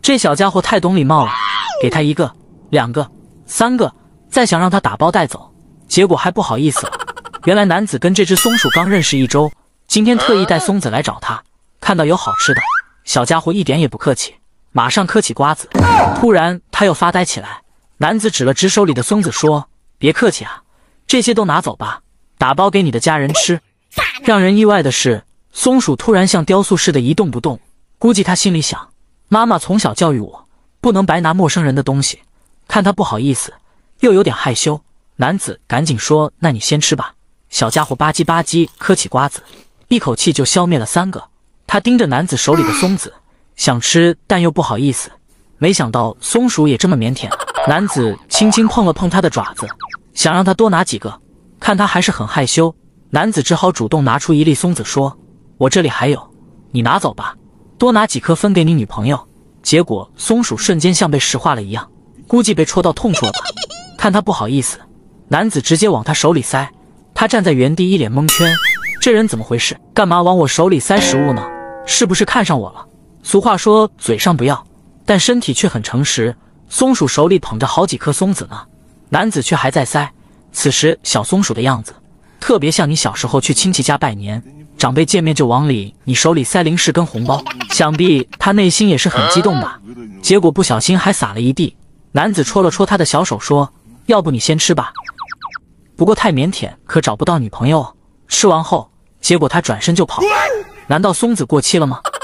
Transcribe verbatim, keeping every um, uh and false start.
这小家伙太懂礼貌了，给他一个、两个、三个，再想让他打包带走，结果还不好意思了。原来男子跟这只松鼠刚认识一周，今天特意带松子来找他，看到有好吃的，小家伙一点也不客气，马上嗑起瓜子。突然他又发呆起来，男子指了指手里的松子说：“别客气啊，这些都拿走吧，打包给你的家人吃。”让人意外的是，松鼠突然像雕塑似的一动不动，估计他心里想，妈妈从小教育我，不能白拿陌生人的东西。看他不好意思，又有点害羞，男子赶紧说：“那你先吃吧。”小家伙吧唧吧唧嗑起瓜子，一口气就消灭了三个。他盯着男子手里的松子，想吃但又不好意思，没想到松鼠也这么腼腆。男子轻轻碰了碰他的爪子，想让他多拿几个，看他还是很害羞，男子只好主动拿出一粒松子说：“我这里还有，你拿走吧，多拿几颗分给你女朋友。”结果松鼠瞬间像被石化了一样，估计被戳到痛处了吧。看他不好意思，男子直接往他手里塞。他站在原地一脸蒙圈，这人怎么回事？干嘛往我手里塞食物呢？是不是看上我了？俗话说嘴上不要，但身体却很诚实。松鼠手里捧着好几颗松子呢，男子却还在塞。此时小松鼠的样子特别像你小时候去亲戚家拜年，长辈见面就往里你手里塞零食跟红包，想必他内心也是很激动吧。结果不小心还撒了一地。男子戳了戳他的小手说：“要不你先吃吧。”不过太腼腆，可找不到女朋友。吃完后，结果他转身就跑。难道松子过期了吗？